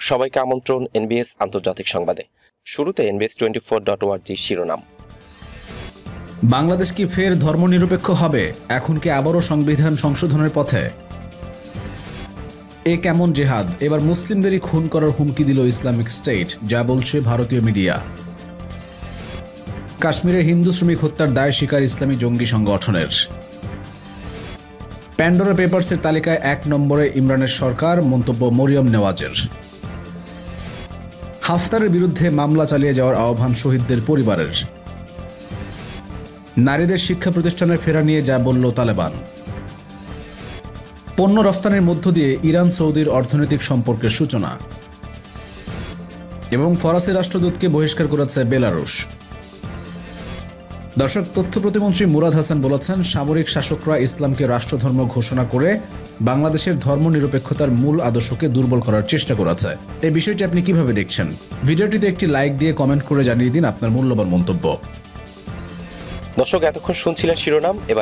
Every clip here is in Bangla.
সবাইকে আমন্ত্রণ এনবিএস আন্তর্জাতিক সংবাদে। শুরুতে NBS24.org শিরোনাম। বাংলাদেশ কি ফের ধর্মনিরপেক্ষ হবে? এখন কি আবারও সংবিধান সংশোধনের পথে? এ কেমন জেহাদ? এবার মুসলিমদেরই খুন করার হুমকি দিল ইসলামিক স্টেট, যা বলছে ভারতীয় মিডিয়া। কাশ্মীরে হিন্দু শ্রমিক হত্যার দায় স্বীকার ইসলামী জঙ্গি সংগঠনের। প্যান্ডোরা পেপারসের তালিকায় 1 নম্বরে ইমরানের সরকার, মন্তব্য মরিয়ম নেওয়াজের। হাফতারের বিরুদ্ধে মামলা চালিয়ে যাওয়ার আহ্বান শহীদদের পরিবারের। নারীদের শিক্ষা প্রতিষ্ঠানে ফেরা নিয়ে যা বলল তালেবান। পণ্য রফতানির মধ্য দিয়ে ইরান সৌদির অর্থনৈতিক সম্পর্কের সূচনা। এবং ফরাসি রাষ্ট্রদূতকে বহিষ্কার করেছে বেলারুশ। দর্শক, তথ্য প্রতিমন্ত্রী মুরাদ হাসান বলেছেন, সামরিক শাসকরা ইসলামকে রাষ্ট্রধর্ম ঘোষণা করে বাংলাদেশের ধর্মনিরপেক্ষতার মূল আদর্শকে দুর্বল করার চেষ্টা করেছে। এই বিষয়টি আপনি কিভাবে দেখছেন? ভিডিওটিতে একটি লাইক দিয়ে কমেন্ট করে জানিয়ে দিন আপনার মূল্যবান মন্তব্য। দর্শক, এতক্ষণ শুনছিলেন শিরোনাম, এবার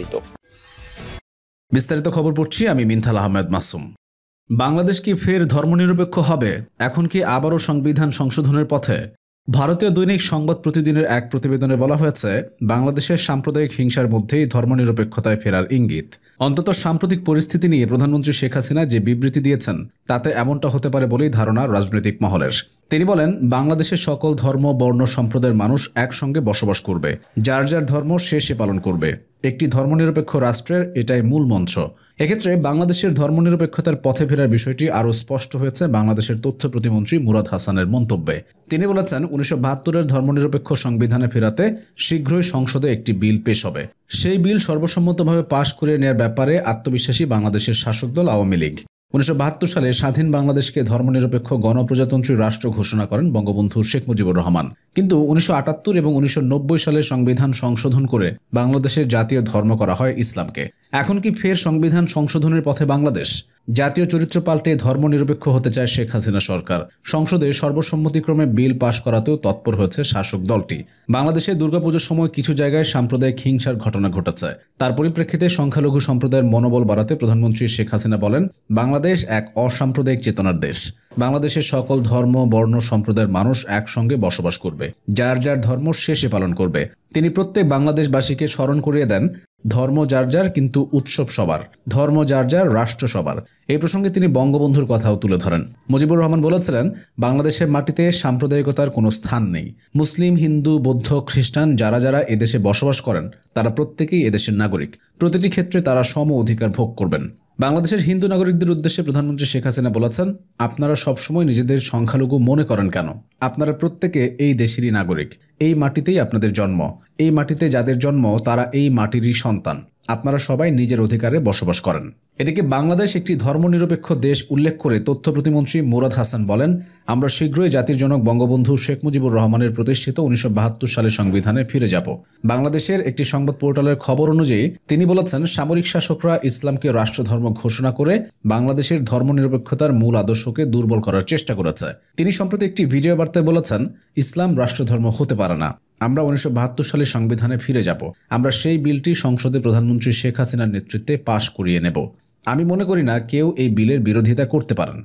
বিস্তারিত খবর পড়ছি আমি মিনথাল আহমেদ মাসুম। বাংলাদেশ কি ফের ধর্মনিরপেক্ষ হবে? এখন কি আবারও সংবিধান সংশোধনের পথে? ভারতীয় দৈনিক সংবাদ প্রতিদিনের এক প্রতিবেদনে বলা হয়েছে, বাংলাদেশের সাম্প্রদায়িক হিংসার মধ্যেই ধর্মনিরপেক্ষতায় ফেরার ইঙ্গিত। অন্তত সাম্প্রতিক পরিস্থিতি নিয়ে প্রধানমন্ত্রী শেখ হাসিনা যে বিবৃতি দিয়েছেন, তাতে এমনটা হতে পারে বলেই ধারণা রাজনৈতিক মহলের। তিনি বলেন, বাংলাদেশের সকল ধর্ম বর্ণ সম্প্রদায়ের মানুষ একসঙ্গে বসবাস করবে, যার যার ধর্ম সে পালন করবে। একটি ধর্মনিরপেক্ষ রাষ্ট্রের এটাই মূল মন্ত্র। এক্ষেত্রে বাংলাদেশের ধর্মনিরপেক্ষতার পথে ফেরার বিষয়টি আরও স্পষ্ট হয়েছে বাংলাদেশের তথ্য প্রতিমন্ত্রী মুরাদ হাসানের মন্তব্যে। তিনি বলেছেন, 1972-এর ধর্মনিরপেক্ষ সংবিধানে ফেরাতে শীঘ্রই সংসদে একটি বিল পেশ হবে। সেই বিল সর্বসম্মতভাবে পাশ করে নেওয়ার ব্যাপারে আত্মবিশ্বাসী বাংলাদেশের শাসক দল আওয়ামী লীগ। 1972 সালে স্বাধীন বাংলাদেশকে ধর্মনিরপেক্ষ গণপ্রজাতন্ত্রী রাষ্ট্র ঘোষণা করেন বঙ্গবন্ধু শেখ মুজিবুর রহমান। কিন্তু 1978 এবং 1990 সালে সংবিধান সংশোধন করে বাংলাদেশের জাতীয় ধর্ম করা হয় ইসলামকে। এখন কি ফের সংবিধান সংশোধনের পথে বাংলাদেশ? জাতীয় চরিত্র পাল্টে ধর্মনিরপেক্ষ হতে চায় শেখ হাসিনা সরকার। সংসদে সর্বসম্মতিক্রমে বিল পাশ করাতেও তৎপর হয়েছে শাসক দলটি। বাংলাদেশে দুর্গাপুজোর সময় কিছু জায়গায় সাম্প্রদায়িক হিংসার ঘটনা ঘটেছে। তার পরিপ্রেক্ষিতে সংখ্যালঘু সম্প্রদায়ের মনোবল বাড়াতে প্রধানমন্ত্রী শেখ হাসিনা বলেন, বাংলাদেশ এক অসাম্প্রদায়িক চেতনার দেশ। বাংলাদেশের সকল ধর্ম বর্ণ সম্প্রদায়ের মানুষ একসঙ্গে বসবাস করবে, যার যার ধর্ম সে পালন করবে। তিনি প্রত্যেক বাংলাদেশবাসীকে স্মরণ করিয়ে দেন, ধর্ম যার যার কিন্তু উৎসব সবার, ধর্ম যার যার রাষ্ট্র সবার। এই প্রসঙ্গে তিনি বঙ্গবন্ধুর কথাও তুলে ধরেন। মুজিবুর রহমান বলেছিলেন, বাংলাদেশের মাটিতে সাম্প্রদায়িকতার কোনো স্থান নেই। মুসলিম, হিন্দু, বৌদ্ধ, খ্রিস্টান যারা যারা এদেশে বসবাস করেন, তারা প্রত্যেকেই এদেশের নাগরিক। প্রতিটি ক্ষেত্রে তারা সম অধিকার ভোগ করবেন। বাংলাদেশের হিন্দু নাগরিকদের উদ্দেশ্যে প্রধানমন্ত্রী শেখ হাসিনা বলেছেন, আপনারা সবসময় নিজেদের সংখ্যালঘু মনে করেন কেন? আপনারা প্রত্যেকে এই দেশেরই নাগরিক। এই মাটিতেই আপনাদের জন্ম। এই মাটিতে যাদের জন্ম তারা এই মাটিরই সন্তান। আপনারা সবাই নিজের অধিকারে বসবাস করেন। এদিকে বাংলাদেশ একটি ধর্মনিরপেক্ষ দেশ উল্লেখ করে তথ্য প্রতিমন্ত্রী মুরাদ হাসান বলেন, আমরা শীঘ্রই জাতির জনক বঙ্গবন্ধু শেখ মুজিবুর রহমানের প্রতিষ্ঠিত 1972 সালের সংবিধানে ফিরে যাব। বাংলাদেশের একটি সংবাদ পোর্টালের খবর অনুযায়ী তিনি বলেছেন, সামরিক শাসকরা ইসলামকে রাষ্ট্রধর্ম ঘোষণা করে বাংলাদেশের ধর্মনিরপেক্ষতার মূল আদর্শকে দুর্বল করার চেষ্টা করেছে। তিনি সম্প্রতি একটি ভিডিও বার্তায় বলেছেন, ইসলাম রাষ্ট্রধর্ম হতে পারে না। আমরা 1972 সালের সংবিধানে ফিরে যাব। আমরা সেই বিলটি সংসদে প্রধানমন্ত্রী শেখ হাসিনার নেতৃত্বে পাশ করিয়ে নেব। আমি মনে করি না কেউ এই বিলের বিরোধিতা করতে পারেন।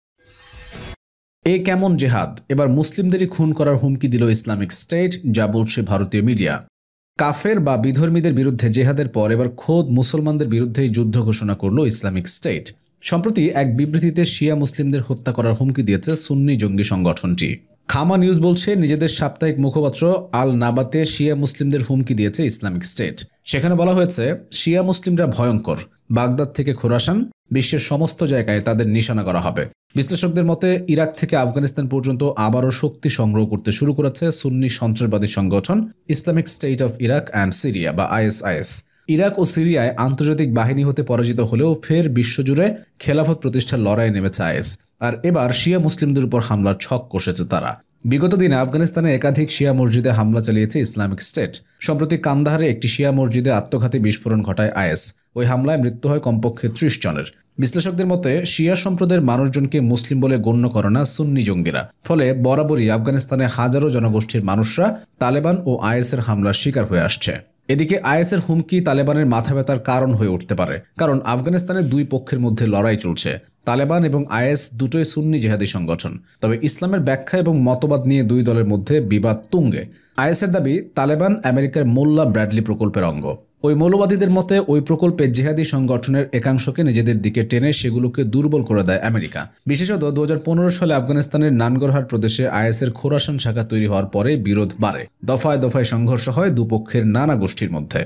এ কেমন জেহাদ? এবার মুসলিমদেরই খুন করার হুমকি দিল ইসলামিক স্টেট, যা বলছে ভারতীয় মিডিয়া। কাফের বা বিধর্মীদের বিরুদ্ধে জেহাদের পর এবার খোদ মুসলমানদের বিরুদ্ধেই যুদ্ধ ঘোষণা করল ইসলামিক স্টেট। সম্প্রতি এক বিবৃতিতে শিয়া মুসলিমদের হত্যা করার হুমকি দিয়েছে সুন্নি জঙ্গি সংগঠনটি। খামা নিউজ বলছে, নিজেদের সাপ্তাহিক মুখপাত্র আল নাবাতে শিয়া মুসলিমদের হুমকি দিয়েছে ইসলামিক স্টেট। সেখানে বলা হয়েছে, শিয়া মুসলিমরা ভয়ঙ্কর। বাগদাদ থেকে খোরাসান, বিশ্বের সমস্ত জায়গায় তাদের নিশানা করা হবে। বিশ্লেষকদের মতে, ইরাক থেকে আফগানিস্তান পর্যন্ত আবারও শক্তি সংগ্রহ করতে শুরু করেছে সুন্নি সন্ত্রাসবাদী সংগঠন Islamic State of Iraq and Syria বা ISIS। ইরাক ও সিরিয়ায় আন্তর্জাতিক বাহিনী হতে পরাজিত হলেও ফের বিশ্বজুড়ে খেলাফত প্রতিষ্ঠার লড়াই নেমেছে IS। আর এবার শিয়া মুসলিমদের উপর হামলার ছক কষেছে তারা। বিগত দিনে আফগানিস্তানে একাধিক শিয়া মসজিদে হামলা চালিয়েছে ইসলামিক স্টেট। সম্প্রতি কান্দাহারে একটি শিয়া মসজিদে আত্মঘাতী বিস্ফোরণ ঘটায় IS। ওই হামলায় মৃত্যু হয় কমপক্ষে 30 জনের। বিশ্লেষকদের মতে, শিয়া সম্প্রদায়ের মানুষজনকে মুসলিম বলে গণ্য করে না সুন্নি জঙ্গিরা। ফলে বরাবরই আফগানিস্তানে হাজারো জনগোষ্ঠীর মানুষরা তালেবান ও IS-এর হামলার শিকার হয়ে আসছে। এদিকে IS-এর হুমকি তালেবানের মাথা ব্যথার কারণ হয়ে উঠতে পারে, কারণ আফগানিস্তানে দুই পক্ষের মধ্যে লড়াই চলছে। তালেবান এবং আইএস দুটোই সুন্নি জিহাদি সংগঠন। তবে ইসলামের ব্যাখ্যা এবং মতবাদ নিয়ে দুই দলের মধ্যে বিবাদ তুঙ্গে। আইএসের দাবি তালেবান আমেরিকার মোল্লা ব্র্যাডলি প্রকল্পের অঙ্গ। ওই মৌলবাদীদের মতে ওই প্রকল্পে জিহাদি সংগঠনের একাংশকে নিজেদের দিকে টেনে সেগুলোকে দুর্বল করে দেয় আমেরিকা। বিশেষত 2015 সালে আফগানিস্তানের নানগরহার প্রদেশে আইএসের খোরাসান শাখা তৈরি হওয়ার পরে বিরোধ বাড়ে। দফায় দফায় সংঘর্ষ হয় দুপক্ষের নানা গোষ্ঠীর মধ্যে।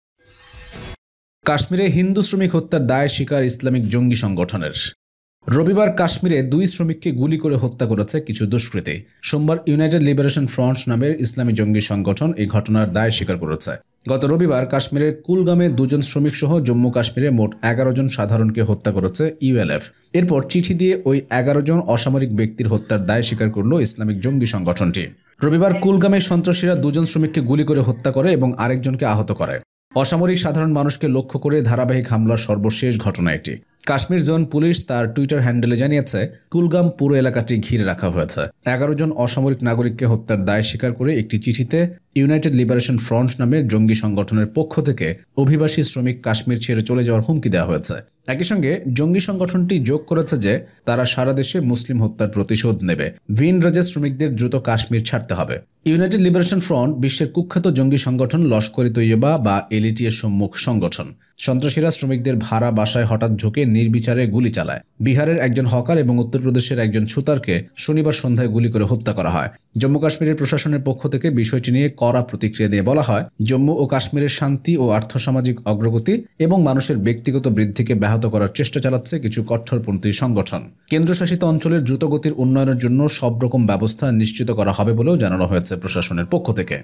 কাশ্মীরে হিন্দু শ্রমিক হত্যার দায় স্বীকার ইসলামিক জঙ্গি সংগঠনের। রবিবার কাশ্মীরে 2 শ্রমিককে গুলি করে হত্যা করেছে কিছু দুষ্কৃতী। সোমবার ইউনাইটেড লিবারেশন ফ্রন্ট নামের ইসলামী জঙ্গি সংগঠন এই ঘটনার দায় স্বীকার করেছে। গত রবিবার কাশ্মীরের কুলগামে 2 জন শ্রমিক সহ জম্মু কাশ্মীরে মোট 11 জন সাধারণকে হত্যা করেছে ইউএলএফ। এরপর চিঠি দিয়ে ওই 11 জন অসামরিক ব্যক্তির হত্যার দায় স্বীকার করল ইসলামিক জঙ্গি সংগঠনটি। রবিবার কুলগামে সন্ত্রাসীরা 2 জন শ্রমিককে গুলি করে হত্যা করে এবং আরেকজনকে আহত করে। অসামরিক সাধারণ মানুষকে লক্ষ্য করে ধারাবাহিক হামলার সর্বশেষ ঘটনা এটি। কাশ্মীর জোন পুলিশ তার টুইটার হ্যান্ডেলে জানিয়েছে, কুলগাম পুরো এলাকাটি ঘিরে রাখা হয়েছে। 11 জন অসামরিক নাগরিককে হত্যার দায় স্বীকার করে একটি চিঠিতে ইউনাইটেড লিবারেশন ফ্রন্ট নামের জঙ্গি সংগঠনের পক্ষ থেকে অভিবাসী শ্রমিক কাশ্মীর ছেড়ে চলে যাওয়ার হুমকি দেওয়া হয়েছে। একই সঙ্গে জঙ্গি সংগঠনটি যোগ করেছে যে তারা সারা দেশে মুসলিম হত্যার প্রতিশোধ নেবে। ভিন রাজ্যের শ্রমিকদের দ্রুত কাশ্মীর ছাড়তে হবে। ইউনাইটেড লিবারেশন ফ্রন্ট বিশ্বের কুখ্যাত জঙ্গি সংগঠন লস্কর ই তৈয়বা বা এলইটি এর সম্মুখ সংগঠন। সন্ত্রাসীরা শ্রমিকদের ভাড়া বাসায় হঠাৎ ঢুকে নির্বিচারে গুলি চালায়। বিহারের একজন হকার এবং উত্তরপ্রদেশের একজন ছুতারকে শনিবার সন্ধ্যায় গুলি করে হত্যা করা হয়। জম্মু কাশ্মীরের প্রশাসনের পক্ষ থেকে বিষয়টি নিয়ে কড়া প্রতিক্রিয়া দিয়ে বলা হয়, জম্মু ও কাশ্মীরের শান্তি ও আর্থসামাজিক অগ্রগতি এবং মানুষের ব্যক্তিগত বৃদ্ধিকে ব্যাহত করার চেষ্টা চালাচ্ছে কিছু কট্টরপন্থী সংগঠন। কেন্দ্রশাসিত অঞ্চলের দ্রুতগতির উন্নয়নের জন্য সব রকম ব্যবস্থা নিশ্চিত করা হবে বলেও জানানো হয়েছে প্রশাসনের পক্ষ থেকে।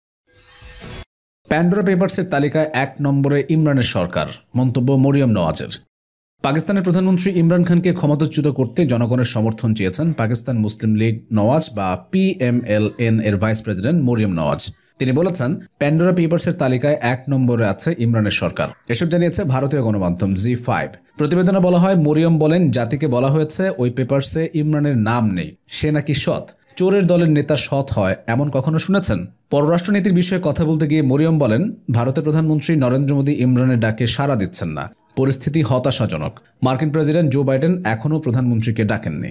প্যান্ডোরা পেপারসের তালিকায় 1 নম্বরে ইমরানের সরকার, মন্তব্য মরিয়ম নওয়াজের। পাকিস্তানের প্রধানমন্ত্রী ইমরান খানকে ক্ষমতাচ্যুত করতে জনগণের সমর্থন চেয়েছেন পাকিস্তান মুসলিম লীগ নওয়াজ বা PMLN এর ভাইস প্রেসিডেন্ট মরিয়ম নওয়াজ। তিনি বলেছেন, প্যান্ডোরা পেপারসের তালিকায় 1 নম্বরে আছে ইমরানের সরকার। এসব জানিয়েছে ভারতীয় গণমাধ্যম Z5। প্রতিবেদনে বলা হয়, মরিয়ম বলেন, জাতিকে বলা হয়েছে ওই পেপারসে ইমরানের নাম নেই, সে নাকি সৎ। চোরের দলের নেতা সৎ হয় এমন কখনো শুনেছেন? পররাষ্ট্রনীতির বিষয়ে কথা বলতে গিয়ে মরিয়ম বলেন, ভারতের প্রধানমন্ত্রী নরেন্দ্র মোদী ইমরানের ডাকে সাড়া দিচ্ছেন না। পরিস্থিতি হতাশাজনক। মার্কিন প্রেসিডেন্ট জো বাইডেন এখনও প্রধানমন্ত্রীকে ডাকেননি।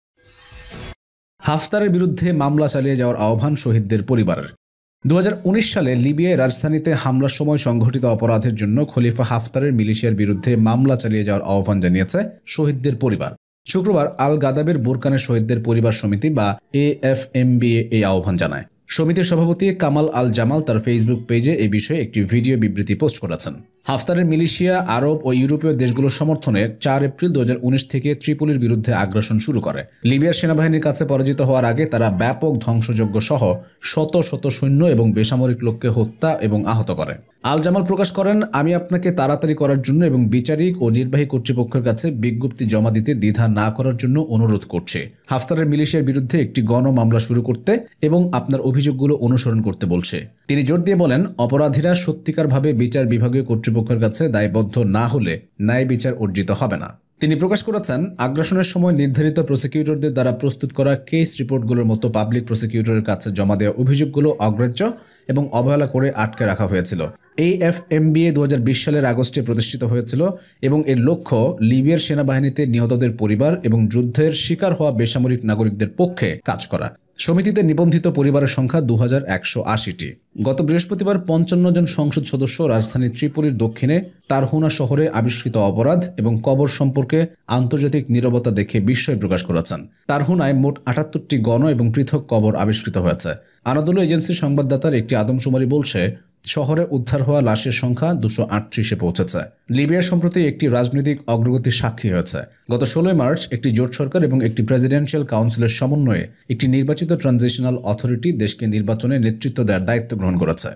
হাফতারের বিরুদ্ধে মামলা চালিয়ে যাওয়ার আহ্বান শহীদদের পরিবারের। 2019 সালে লিবিয়ায় রাজধানীতে হামলার সময় সংঘটিত অপরাধের জন্য খলিফা হাফতারের মিলিশিয়ার বিরুদ্ধে মামলা চালিয়ে যাওয়ার আহ্বান জানিয়েছে শহীদদের পরিবার। শুক্রবার আল গাদাবের বুরকানের শহীদদের পরিবার সমিতি বা AFMBA এই আহ্বান জানায়। সমিতির সভাপতি কামাল আল জামাল তার ফেসবুক পেজে এই বিষয়ে একটি ভিডিও বিবৃতি পোস্ট করেছেন। হাফতারের মিলিশিয়া আরব ও ইউরোপীয় দেশগুলোর সমর্থনে 4 এপ্রিল 2019 থেকে ত্রিপোলির বিরুদ্ধে আগ্রাসন শুরু করে। লিবিয়ার সেনাবাহিনীর কাছে পরাজিত হওয়ার আগে তারা ব্যাপক ধ্বংসযজ্ঞ সহ শত শত সৈন্য এবং বেসামরিক লোককে হত্যা এবং আহত করে। আল জামাল প্রকাশ করেন, আমি আপনাকে তাড়াতাড়ি করার জন্য এবং বিচারিক ও নির্বাহী কর্তৃপক্ষের কাছে বিজ্ঞপ্তি জমা দিতে দ্বিধা না করার জন্য অনুরোধ করছে। হাফতারের মিলিশিয়ার বিরুদ্ধে একটি গণ মামলা শুরু করতে এবং আপনার অভিযোগগুলো অনুসরণ করতে বলছে। তিনি জোর দিয়ে বলেন, অপরাধীরা সত্যিকারভাবে বিচার বিভাগীয় কর্তৃপক্ষের কাছে দায়বদ্ধ না হলে ন্যায় বিচার অর্জিত হবে না। তিনি প্রকাশ করেছেন, আগ্রাসনের সময় নির্ধারিত প্রসিকিউটরদের দ্বারা প্রস্তুত করা কেস রিপোর্টগুলোর মতো পাবলিক প্রসিকিউটরের কাছে জমা দেওয়া অভিযোগগুলো অগ্রাহ্য এবং অবহেলা করে আটকে রাখা হয়েছিল। AFMBA 2020 সালের আগস্টে প্রতিষ্ঠিত হয়েছিল এবং এর লক্ষ্য লিবিয়ার সেনাবাহিনীতে নিহতদের পরিবার এবং যুদ্ধের শিকার হওয়া বেসামরিক নাগরিকদের পক্ষে কাজ করা। সমিতিতে নিবন্ধিত পরিবারের সংখ্যা 2180টি। গত বৃহস্পতিবার 55 জন সংসদ সদস্য রাজধানী ত্রিপোলির দক্ষিণে তারহুনা শহরে আবিষ্কৃত অপরাধ এবং কবর সম্পর্কে আন্তর্জাতিক নীরবতা দেখে বিস্ময় প্রকাশ করেছেন। তারহুনায় মোট 78টি গণ এবং পৃথক কবর আবিষ্কৃত হয়েছে। আনাদোলু এজেন্সির সংবাদদাতার একটি আদমশুমারি বলছে, শহরে উদ্ধার হওয়া লাশের সংখ্যা 238-এ পৌঁছেছে। লিবিয়া সম্প্রতি একটি রাজনৈতিক অগ্রগতির সাক্ষী হয়েছে। গত 16 মার্চ একটি জোট সরকার এবং একটি প্রেসিডেন্সিয়াল কাউন্সিলের সমন্বয়ে একটি নির্বাচিত ট্রানজিশনাল অথরিটি দেশকে নির্বাচনে নেতৃত্ব দেওয়ার দায়িত্ব গ্রহণ করেছে।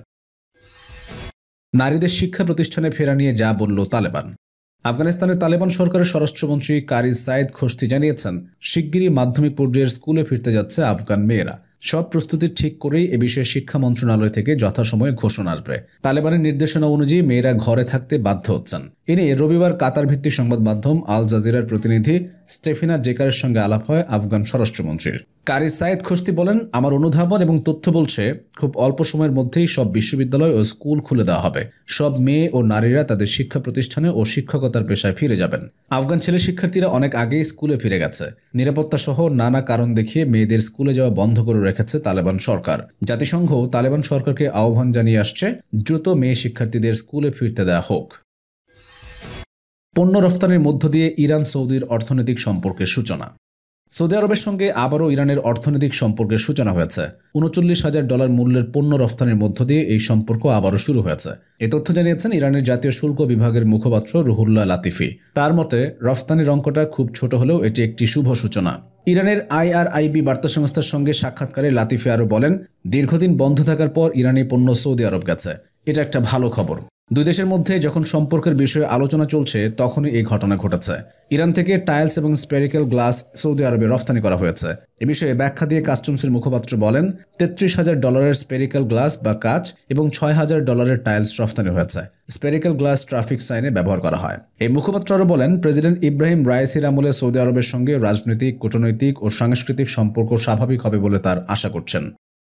নারীদের শিক্ষা প্রতিষ্ঠানে ফেরা নিয়ে যা বলল তালেবান। আফগানিস্তানের তালেবান সরকারের স্বরাষ্ট্রমন্ত্রী কারি সাইদ খোস্তি জানিয়েছেন, শিগগিরই মাধ্যমিক পর্যায়ের স্কুলে ফিরতে যাচ্ছে আফগান মেয়েরা। সব প্রস্তুতি ঠিক করেই এ বিষয়ে শিক্ষা মন্ত্রণালয় থেকে যথাসময়ে ঘোষণা আসবে। তালেবানের নির্দেশনা অনুযায়ী মেয়েরা ঘরে থাকতে বাধ্য হচ্ছেন। এ নিয়ে রবিবার কাতার ভিত্তিক সংবাদ মাধ্যম আল জাজিরার প্রতিনিধি স্টেফিনা জেকারের সঙ্গে আলাপ হয় আফগান স্বরাষ্ট্রমন্ত্রীর। কারি সাইদ খোস্তি বলেন, আমার অনুধাবন এবং তথ্য বলছে খুব অল্প সময়ের মধ্যেই সব বিশ্ববিদ্যালয় ও স্কুল খুলে দেওয়া হবে। সব মেয়ে ও নারীরা তাদের শিক্ষা প্রতিষ্ঠানে ও শিক্ষকতার পেশায় ফিরে যাবেন। আফগান ছেলে শিক্ষার্থীরা অনেক আগেই স্কুলে ফিরে গেছে। নিরাপত্তা সহ নানা কারণ দেখিয়ে মেয়েদের স্কুলে যাওয়া বন্ধ করে রেখেছে তালেবান সরকার। জাতিসংঘ তালেবান সরকারকে আহ্বান জানিয়ে আসছে দ্রুত মেয়ে শিক্ষার্থীদের স্কুলে ফিরতে দেওয়া হোক। পণ্য রফতানির মধ্য দিয়ে ইরান সৌদির অর্থনৈতিক সম্পর্কের সূচনা। সৌদি আরবের সঙ্গে আবারও ইরানের অর্থনৈতিক সম্পর্কের সূচনা হয়েছে। $39,000 মূল্যের পণ্য রফতানির মধ্য দিয়ে এই সম্পর্ক আবারও শুরু হয়েছে। এ তথ্য জানিয়েছেন ইরানের জাতীয় শুল্ক বিভাগের মুখপাত্র রুহুল্লাহ লাতিফি। তার মতে, রফতানির অঙ্কটা খুব ছোট হলেও এটি একটি শুভ সূচনা। ইরানের IRIB বার্তা সংস্থার সঙ্গে সাক্ষাৎকারে লাতিফি আরও বলেন, দীর্ঘদিন বন্ধ থাকার পর ইরানি পণ্য সৌদি আরব গেছে। এটা একটা ভালো খবর। দুই দেশের মধ্যে যখন সম্পর্কের বিষয়ে আলোচনা চলছে তখনই এই ঘটনা ঘটেছে। ইরান থেকে টাইলস এবং স্পেরিক্যাল গ্লাস সৌদি আরবে রফতানি করা হয়েছে। এ বিষয়ে ব্যাখ্যা দিয়ে কাস্টমসের মুখপাত্র বলেন, $33,000 স্পেরিক্যাল গ্লাস বা কাচ এবং $6,000 টাইলস রফতানি হয়েছে। স্পেরিক্যাল গ্লাস ট্রাফিক সাইনে ব্যবহার করা হয়। এই মুখপাত্র আরও বলেন, প্রেসিডেন্ট ইব্রাহিম রাইসির আমলে সৌদি আরবের সঙ্গে রাজনৈতিক, কূটনৈতিক ও সাংস্কৃতিক সম্পর্ক স্বাভাবিক হবে বলে তার আশা করছেন।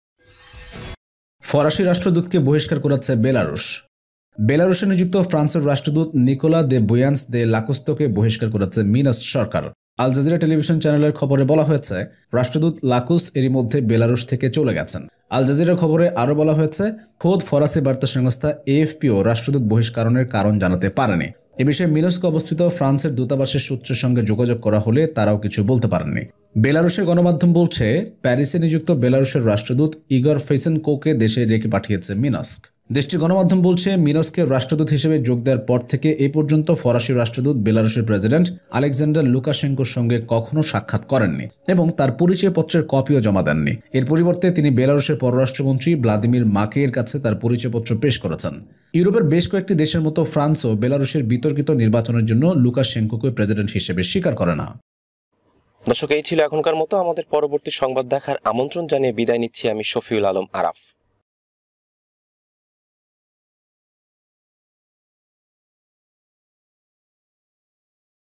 ফরাসি রাষ্ট্রদূতকে বহিষ্কার করাচ্ছে বেলারুশ। বেলারুশে নিযুক্ত ফ্রান্সের রাষ্ট্রদূত নিকোলা দে বুয়ান্স দে লাকুস্তোকে বহিষ্কার করেছে মিনস্ক সরকার। আল জাজিরা টেলিভিশন চ্যানেলের খবরে বলা হয়েছে, রাষ্ট্রদূত লাকুস এরই মধ্যে বেলারুশ থেকে চলে গেছেন। আল জাজিরার খবরে আরও বলা হয়েছে, খোদ ফরাসি বার্তা সংস্থা AFPও রাষ্ট্রদূত বহিষ্করণের কারণ জানাতে পারেনি। এ বিষয়ে মিনস্কে অবস্থিত ফ্রান্সের দূতাবাসের সূত্রের সঙ্গে যোগাযোগ করা হলে তারাও কিছু বলতে পারেননি। বেলারুশের গণমাধ্যম বলছে, প্যারিসে নিযুক্ত বেলারুশের রাষ্ট্রদূত ইগর ফেসেনকোকে দেশে রেখে পাঠিয়েছে মিনস্ক। দেশটির গণমাধ্যম বলছে, মিনস্কে রাষ্ট্রদূত হিসেবে যোগ দেওয়ার পর থেকে এ পর্যন্ত ফরাসি রাষ্ট্রদূত বেলারুশের প্রেসিডেন্ট আলেকজান্ডার লুকাশেঙ্কোর সঙ্গে কখনো সাক্ষাৎ করেননি এবং তার পরিচয়পত্রের কপিও জমা দেননি। এর পরিবর্তে তিনি বেলারুশের পররাষ্ট্রমন্ত্রী ভ্লাদিমির মাকের কাছে তার পরিচয়পত্র পেশ করেছেন। ইউরোপের বেশ কয়েকটি দেশের মতো ফ্রান্সও বেলারুশের বিতর্কিত নির্বাচনের জন্য লুকাশেঙ্কোকে প্রেসিডেন্ট হিসেবে স্বীকার করে না। দর্শক, এই ছিল এখনকার মতো। আমাদের পরবর্তী সংবাদ দেখার আমন্ত্রণ জানিয়ে বিদায় নিচ্ছি আমি শফিউল আলম আরাফ।